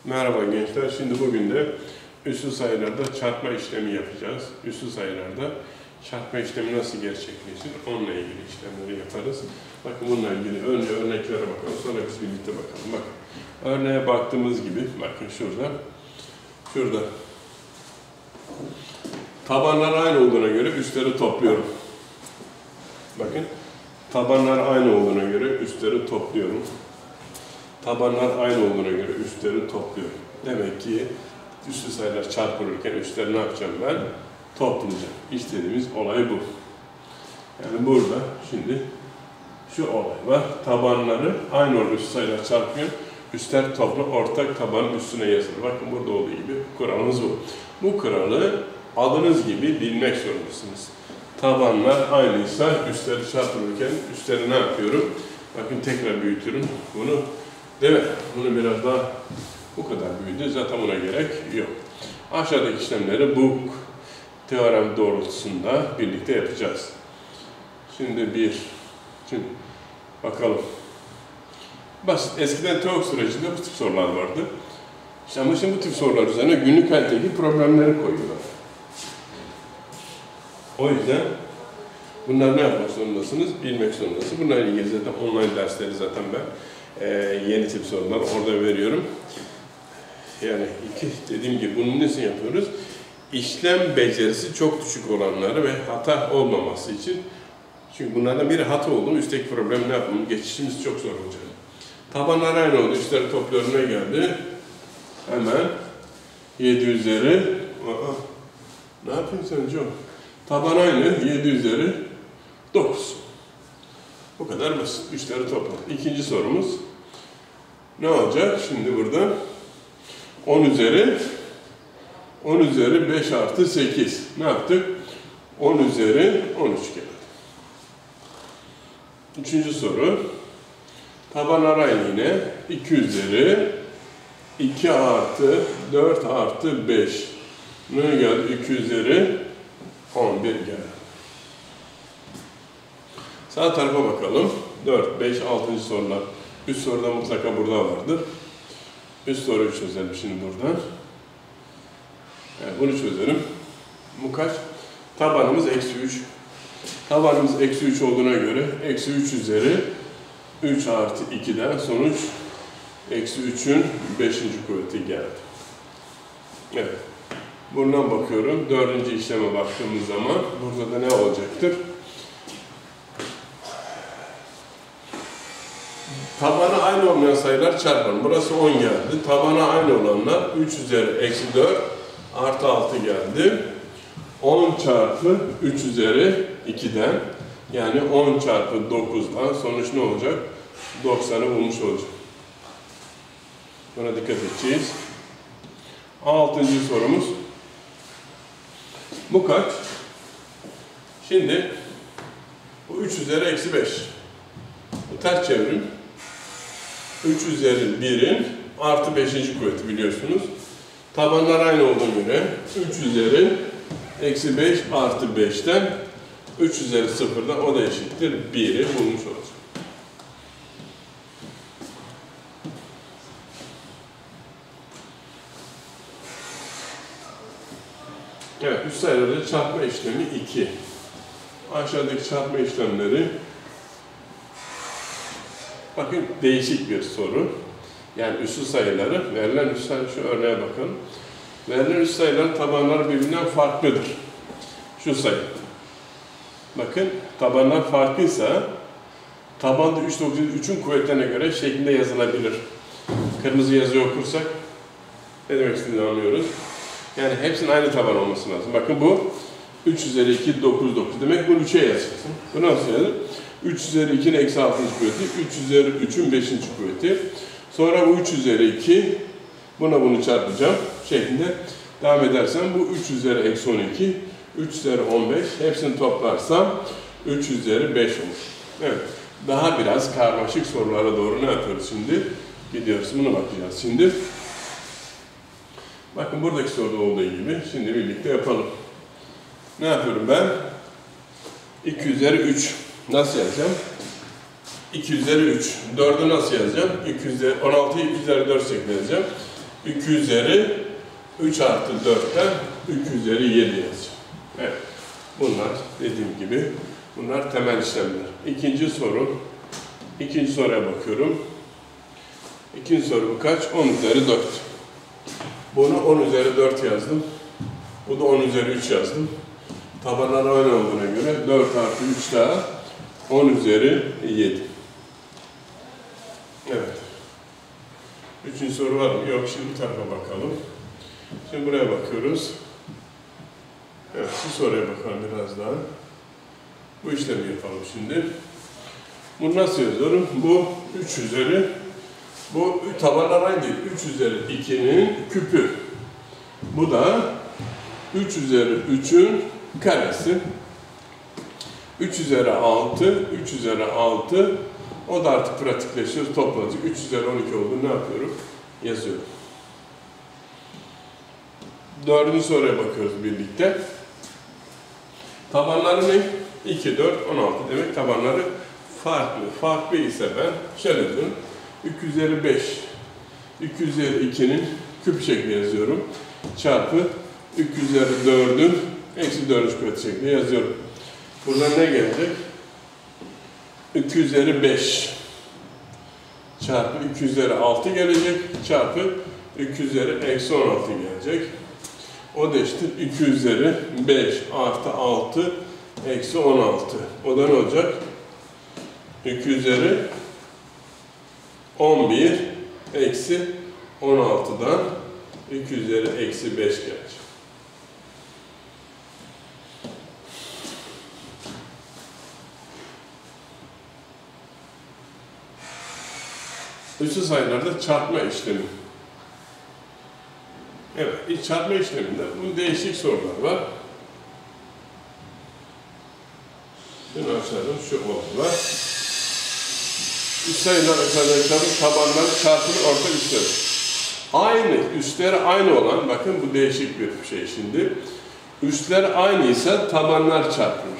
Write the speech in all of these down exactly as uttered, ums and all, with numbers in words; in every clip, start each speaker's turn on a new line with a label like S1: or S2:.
S1: Merhaba gençler, şimdi bugün de üslü sayılarda çarpma işlemi yapacağız. Üslü sayılarda çarpma işlemi nasıl gerçekleşir, onunla ilgili işlemleri yaparız. Bakın bununla ilgili önce örneklere bakalım, sonra biz birlikte bakalım. Bakın, örneğe baktığımız gibi, bakın şurada, şurada. Tabanlar aynı olduğuna göre üstleri topluyorum. Bakın, tabanlar aynı olduğuna göre üstleri topluyorum. Tabanlar aynı olduğuna göre üstleri topluyorum. Demek ki üslü sayılar çarpılırken üstleri ne yapacağım ben? Toplayacağım. İstediğimiz olay bu. Yani burada şimdi şu olay var. Tabanları aynı olan üslü sayılar çarpıyor. Üstler toplu ortak tabanın üstüne yazılır. Bakın burada olduğu gibi kuralımız bu. Bu kuralı adınız gibi bilmek zorundasınız. Tabanlar aynıysa üstleri çarpılırken üstleri ne yapıyorum? Bakın tekrar büyütüyorum. Bunu değil mi? Bunu biraz daha bu kadar büyüdü. Zaten buna gerek yok. Aşağıdaki işlemleri bu teorem doğrultusunda birlikte yapacağız. Şimdi bir, şimdi bakalım. Basit. Eskiden teorik sürecinde bu tip sorular vardı. İşte ama şimdi bu tip sorular üzerine günlük hayattaki problemleri koyuyorlar. O yüzden bunlar ne yapmak zorundasınız? Bilmek zorundasınız. Bunlarla ilgili zaten online dersleri zaten ben e, yeni tip sorular orada veriyorum. Yani iki, dediğim gibi bunun nesini yapıyoruz? İşlem becerisi çok düşük olanları ve hata olmaması için. Çünkü bunlardan biri hata oldu mu üstteki problem ne yapalım? Geçişimiz çok zor olacak. Tabanlar aynı oldu. Üstleri topluyorum ne geldi? Hemen yedi üzeri. Aa, ne yapıyorsun sen Joe? Taban aynı. yedi üzeri dokuz. Bu kadar basit. Üstleri topla. İkinci sorumuz. Ne olacak? Şimdi burada on üzeri on üzeri beş artı sekiz. Ne yaptık? on üzeri on üç geldi. Üçüncü soru. Tabanlar aynı yine. iki üzeri iki artı dört artı beş. Ne geldi? iki üzeri on bir geldi. Sağ tarafa bakalım. dört, beş, altıncı sorular. Üst soruda mutlaka burada vardır. Üst soruyu çözelim şimdi buradan. Yani bunu çözelim. Bu kaç? Tabanımız eksi üç. Tabanımız eksi üç olduğuna göre eksi üç üzeri üç artı iki'den sonuç eksi üçün beşinci kuvveti geldi. Evet. Buradan bakıyorum. Dördüncü işleme baktığımız zaman burada da ne olacaktır? Tabanı aynı olmayan sayılar çarpalım. Burası on geldi. Tabanı aynı olanlar üç üzeri eksi dört artı altı geldi. on çarpı üç üzeri iki'den yani on çarpı dokuz'dan sonuç ne olacak? doksan'ı bulmuş olacak. Buna dikkat edeceğiz. Altıncı sorumuz. Bu kaç? Şimdi bu üç üzeri eksi beş. Bu ters çevrim. üç üzeri bir'in artı beşinci kuvveti biliyorsunuz. Tabanlar aynı olduğuna göre üç üzeri eksi beş artı beş'ten üç üzeri sıfır'dan o da eşittir bir'i bulmuş olacak. Evet, üst sayılarda çarpma işlemi iki. Aşağıdaki çarpma işlemleri bakın değişik bir soru. Yani üslü sayıları, verilen üst sayıları şu örneğe bakın. Verilen üst sayıların tabanları birbirinden farklıdır. Şu sayı. Bakın tabanlar farklıysa tabanda üç dokuz üçün kuvvetlerine göre şeklinde yazılabilir. Kırmızı yazıyı okursak ne demek istediğini anlıyoruz. Yani hepsinin aynı taban olması lazım. Bakın bu üç üzeri iki, dokuz, dokuz. Demek bunu üç'e yazacaksın. Bu nasıl yazılır? üç üzeri iki'nin eksi altıncı kuvveti, üç üzeri üçün beşinci kuvveti. Sonra bu üç üzeri iki, buna bunu çarpacağım şeklinde devam edersem bu üç üzeri eksi on iki, üç üzeri on beş, hepsini toplarsam üç üzeri beş olur. Evet, daha biraz karmaşık sorulara doğru ne yapıyoruz şimdi? Gidiyoruz, buna bakacağız şimdi. Bakın buradaki soruda olduğu gibi şimdi birlikte yapalım. Ne yapıyorum ben? iki üzeri üç. Nasıl yazacağım? iki üzeri üç. dörd'ü nasıl yazacağım? iki üzeri, on altı'yı iki üzeri dört şeklinde yazacağım. iki üzeri üç artı dörtten iki üzeri yedi yazacağım. Evet. Bunlar dediğim gibi bunlar temel işlemler. İkinci soru. İkinci soruya bakıyorum. İkinci soru bu kaç? on üzeri dört. Bunu on üzeri dört yazdım. Bu da on üzeri üç yazdım. Tabanlar aynı olduğuna göre dört artı üç daha on üzeri yedi. Evet. Üçüncü soru var mı? Yok. Şimdi bu tarafa bakalım. Şimdi buraya bakıyoruz. Evet. Şu soruya bakalım biraz daha. Bu işlemi yapalım şimdi. Bunu nasıl yazıyorum? Bu üç üzeri, bu tabanlar aynı değil. üç üzeri ikinin küpü. Bu da üç üzeri üçün karesi. üç üzeri altı, üç üzeri altı. O da artık pratikleşiyor, toplanacak. üç üzeri on iki oldu. Ne yapıyorum? Yazıyorum. Dördüncü soruya bakıyoruz birlikte. Tabanları ne? iki, dört, on altı demek tabanları farklı. Farklı ise ben şöyle diyorum. iki üzeri beş, iki üzeri ikinin küp şekli yazıyorum. Çarpı iki üzeri dördün eksi dördüncü kuvveti şekli yazıyorum. Burada ne gelecek? iki üzeri beş çarpı iki üzeri altı gelecek. Çarpı iki üzeri eksi on altı gelecek. O da eşittir iki üzeri beş artı altı eksi on altı. O da ne olacak? iki üzeri on bir eksi on altıdan iki üzeri eksi beş gelecek. Üstü sayılarda çarpma işlemi. Evet, iç çarpma işleminde bu değişik sorular var. Şimdi açalım, şu oldu var. Üst sayılar arkadaşlarım tabanları çarpımı ortak üstleri. Aynı, üstleri aynı olan, bakın bu değişik bir şey şimdi. Üstler aynıysa tabanlar çarpılır.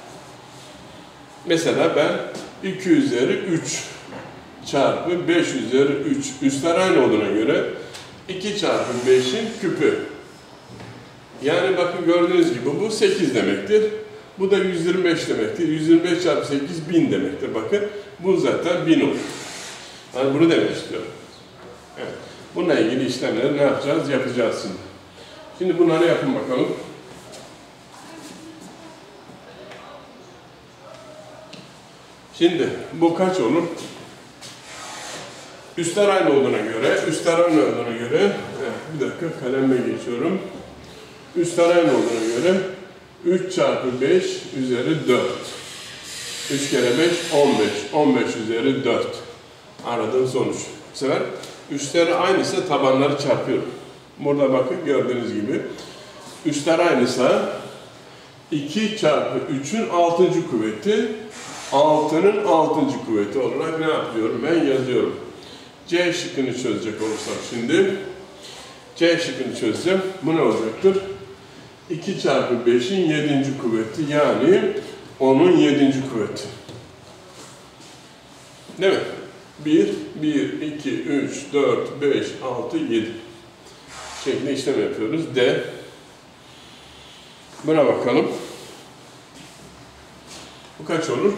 S1: Mesela ben iki üzeri üç çarpı beş üzeri üç. Üstler aynı olduğuna göre iki çarpı beşin küpü. Yani bakın gördüğünüz gibi bu sekiz demektir. Bu da yüz yirmi beş demektir. yüz yirmi beş çarpı sekiz bin demektir. Bakın bu zaten bin olur. Yani bunu demek istiyorum. Evet. Bununla ilgili işlemleri ne yapacağız? Yapacağız şimdi. Şimdi bunları yapın bakalım. Şimdi bu kaç olur? Üstler aynı olduğuna göre, üstler aynı olduğuna göre, evet, bir dakika kalemle geçiyorum. Üstler aynı olduğuna göre üç çarpı beş üzeri dört. üç kere beş, on beş. on beş üzeri dört. Aradığım sonuç. Bu sefer üstleri aynıysa tabanları çarpıyorum. Burada bakın gördüğünüz gibi. Üstler aynıysa iki çarpı üçün altıncı kuvveti, altının altıncı kuvveti olarak ne yapıyorum? Ben yazıyorum. C şıkkını çözecek olursam şimdi. C şıkkını çözeceğim. Bu ne olacaktır? iki çarpı beşin yedinci kuvveti, yani onun yedinci kuvveti. Değil mi? bir, bir, iki, üç, dört, beş, altı, yedi şeklinde işlem yapıyoruz. D. Buna bakalım. Bu kaç olur?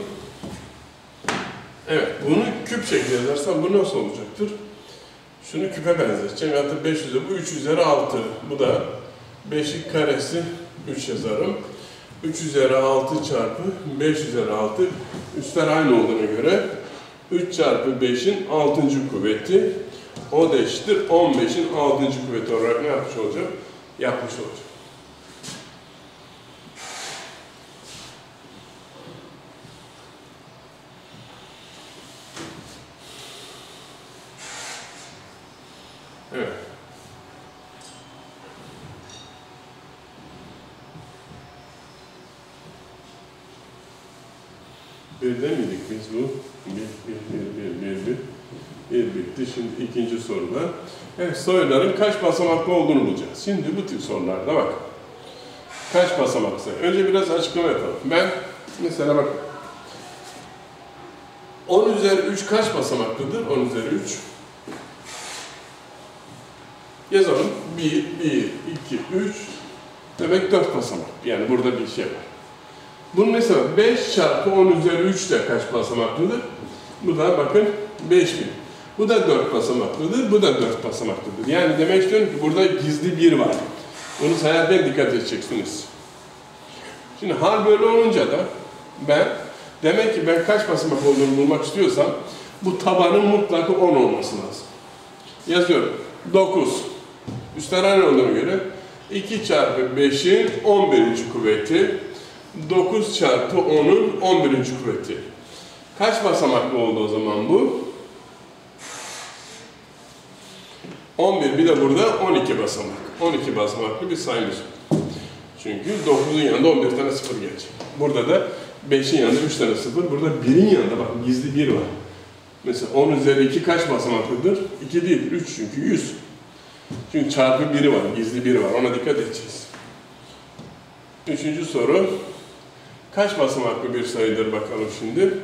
S1: Evet, bunu küp şeklinde yazarsam bu nasıl olacaktır? Şunu küpe benzeteceğim. Yani beş üzeri, bu üç üzeri altı. Bu da beşin karesi üç yazarım. üç üzeri altı çarpı beş üzeri altı. Üstler aynı olduğuna göre üç çarpı beşin altıncı kuvveti. O da eşittir on beşin altıncı kuvveti olarak ne yapmış olacağım? Yapmış olacağım. Evet. Birde miydik biz bu? Bir, bir, bir, bir, bir, bir. Bir bitti. Şimdi ikinci soruda. Evet, sayıların kaç basamaklı olduğunu bulacağız. Şimdi bu tip sorularda bak. Kaç basamak sayı? Önce biraz açıklama yapalım. Ben mesela bak. on üzeri üç kaç basamaklıdır? on üzeri üç. Yazalım. bir, bir, iki, üç. Demek dört basamak. Yani burada bir şey var. Bunun mesela beş çarpı on üzeri üç de kaç basamaklıdır? Bu da bakın beş bin. Bu da dört basamaklıdır, bu da dört basamaklıdır. Yani demek istiyorum ki burada gizli bir var. Bunu sayarken dikkat edeceksiniz. Şimdi hal böyle olunca da ben, demek ki ben kaç basamak olduğunu bulmak istiyorsam bu tabanın mutlaka on olması lazım. Yazıyorum. dokuz. Üstler aynı olduğuna göre iki çarpı beşin on birinci kuvveti, dokuz çarpı onun on birinci kuvveti. Kaç basamaklı oldu o zaman bu? on bir, bir de burada on iki basamak. on iki basamaklı bir sayımız. Çünkü dokuzun yanında on bir tane sıfır gelecek. Burada da beşin yanında üç tane sıfır. Burada birin yanında bakın gizli bir var. Mesela on üzeri iki kaç basamaklıdır? iki değil, üç çünkü yüz. Çünkü çarpı biri var, gizli biri var. Ona dikkat edeceğiz. Üçüncü soru. Kaç basamaklı bir sayıdır bakalım şimdi.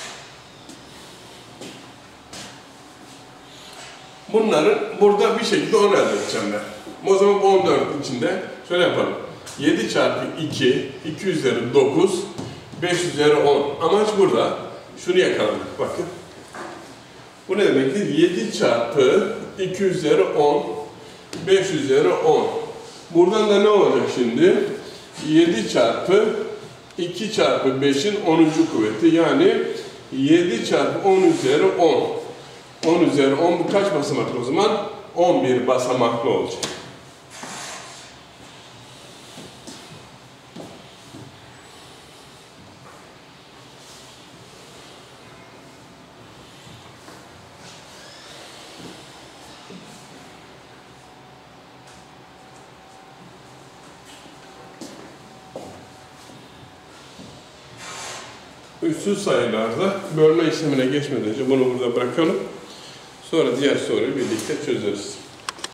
S1: Bunları burada bir şekilde on elde edeceğim ben. O zaman bu on dört içinde şöyle yapalım. yedi çarpı iki, iki üzeri dokuz, beş üzeri on. Amaç burada. Şunu yakalamak. Bakın. Bu ne demektir? yedi çarpı iki üzeri on, beş üzeri on. Buradan da ne olacak şimdi? yedi çarpı iki çarpı beşin onuncu kuvveti. Yani yedi çarpı on üzeri on. on üzeri on bu kaç basamaklı o zaman? on bir basamaklı olacak. Üssüz sayılarda bölme işlemine geçmeden önce bunu burada bırakalım. Sonra diğer soruyu birlikte çözeriz.